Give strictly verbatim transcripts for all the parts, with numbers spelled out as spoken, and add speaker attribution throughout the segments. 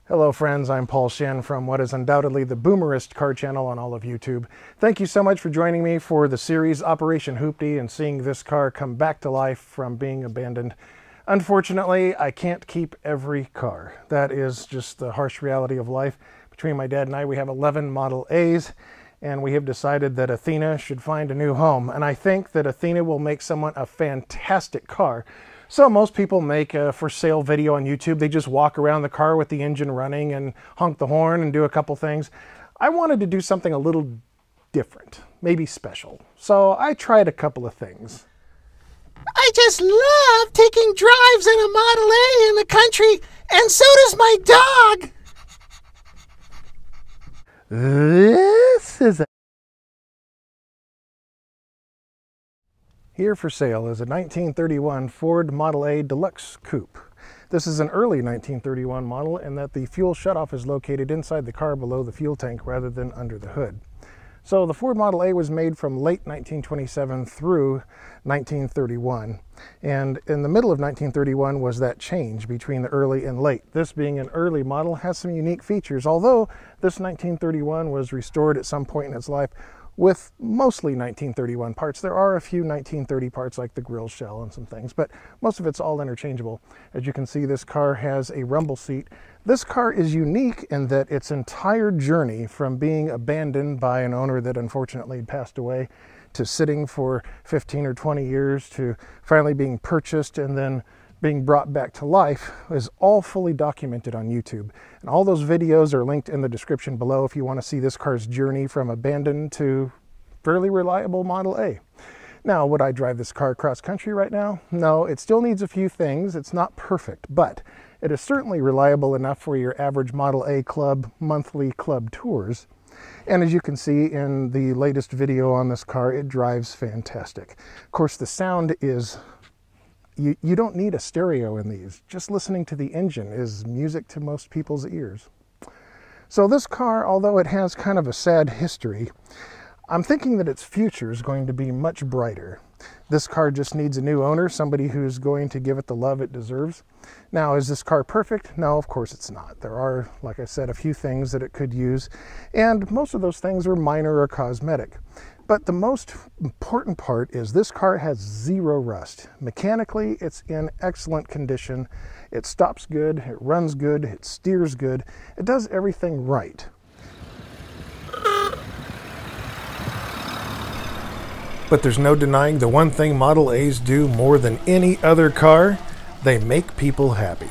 Speaker 1: Hello friends, I'm Paul Shinn from what is undoubtedly the boomerist car channel on all of YouTube. Thank you so much for joining me for the series Operation Hoopty and seeing this car come back to life from being abandoned. Unfortunately, I can't keep every car. That is just the harsh reality of life. Between my dad and I, we have eleven Model A's, and we have decided that Athena should find a new home. And I think that Athena will make someone a fantastic car. So most people make a for sale video on YouTube. They just walk around the car with the engine running and honk the horn and do a couple things. I wanted to do something a little different, maybe special. So I tried a couple of things.
Speaker 2: I just love taking drives in a Model A in the country, and so does my dog.
Speaker 1: This is a Here for sale is a nineteen thirty-one Ford Model A Deluxe Coupe. This is an early nineteen thirty-one model in that the fuel shutoff is located inside the car below the fuel tank rather than under the hood. So the Ford Model A was made from late nineteen twenty-seven through nineteen thirty-one. And in the middle of nineteen thirty-one was that change between the early and late. This being an early model has some unique features, although this nineteen thirty-one was restored at some point in its life with mostly nineteen thirty-one parts. There are a few nineteen thirty parts like the grill shell and some things, but most of it's all interchangeable. As you can see, this car has a rumble seat. This car is unique in that its entire journey from being abandoned by an owner that unfortunately passed away to sitting for fifteen or twenty years to finally being purchased and then being brought back to life is all fully documented on YouTube. And all those videos are linked in the description below if you want to see this car's journey from abandoned to fairly reliable Model A. Now, would I drive this car cross country right now? No, it still needs a few things. It's not perfect, but it is certainly reliable enough for your average Model A club monthly club tours. And as you can see in the latest video on this car, it drives fantastic. Of course, the sound is You, you don't need a stereo in these. Just listening to the engine is music to most people's ears. So this car, although it has kind of a sad history, I'm thinking that its future is going to be much brighter. This car just needs a new owner, somebody who's going to give it the love it deserves. Now, is this car perfect? No, of course it's not. There are, like I said, a few things that it could use, and most of those things are minor or cosmetic. But the most important part is this car has zero rust. Mechanically, it's in excellent condition. It stops good, it runs good, it steers good. It does everything right. But there's no denying the one thing Model A's do more than any other car: they make people happy.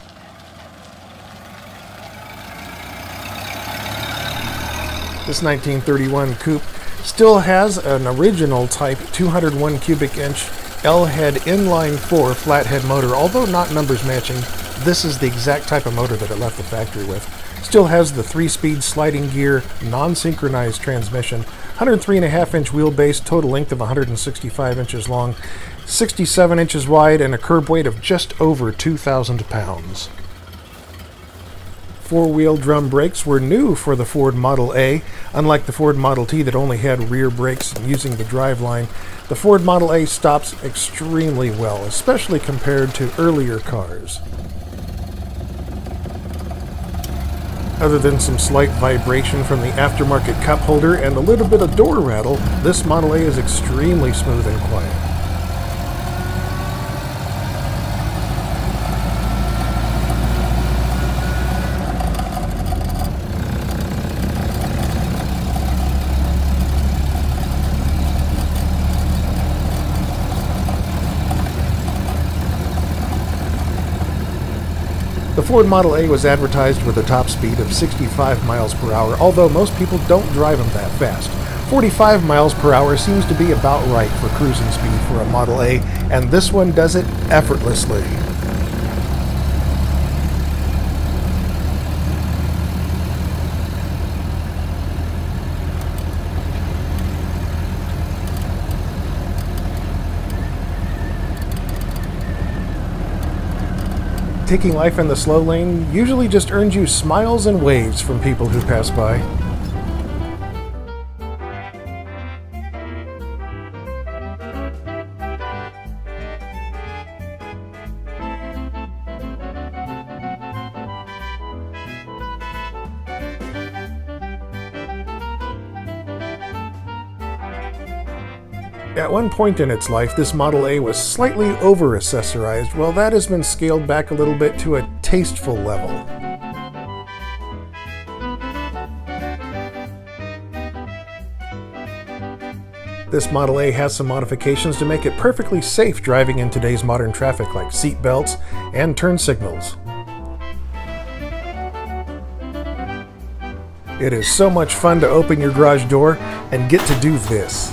Speaker 1: This nineteen thirty-one Coupe still has an original type two hundred one cubic inch L-head inline four flathead motor. Although not numbers matching, this is the exact type of motor that it left the factory with. Still has the three-speed sliding gear, non-synchronized transmission, one hundred three and a half inch wheelbase, total length of one hundred sixty-five inches long, sixty-seven inches wide, and a curb weight of just over two thousand pounds. Four-wheel drum brakes were new for the Ford Model A. Unlike the Ford Model T that only had rear brakes using the driveline, the Ford Model A stops extremely well, especially compared to earlier cars. Other than some slight vibration from the aftermarket cup holder and a little bit of door rattle, this Model A is extremely smooth and quiet. The Ford Model A was advertised with a top speed of sixty-five miles per hour, although most people don't drive them that fast. forty-five miles per hour seems to be about right for cruising speed for a Model A, and this one does it effortlessly. Taking life in the slow lane usually just earns you smiles and waves from people who pass by. At one point in its life, this Model A was slightly over-accessorized. Well, that has been scaled back a little bit to a tasteful level. This Model A has some modifications to make it perfectly safe driving in today's modern traffic, like seat belts and turn signals. It is so much fun to open your garage door and get to do this.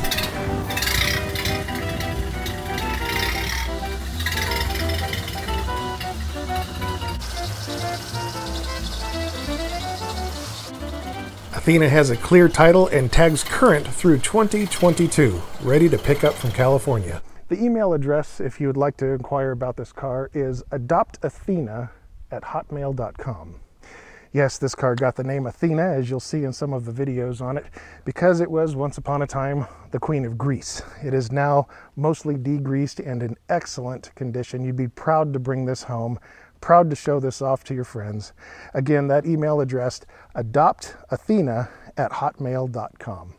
Speaker 1: Athena has a clear title and tags current through twenty twenty-two, ready to pick up from California. The email address, if you would like to inquire about this car, is adopt athena at hotmail dot com. Yes, this car got the name Athena, as you'll see in some of the videos on it, because it was once upon a time the Queen of Greece. It is now mostly degreased and in excellent condition. You'd be proud to bring this home. Proud to show this off to your friends. Again, that email address, adopt athena at hotmail dot com.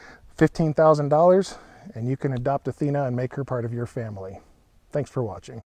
Speaker 1: fifteen thousand dollars and you can adopt Athena and make her part of your family. Thanks for watching.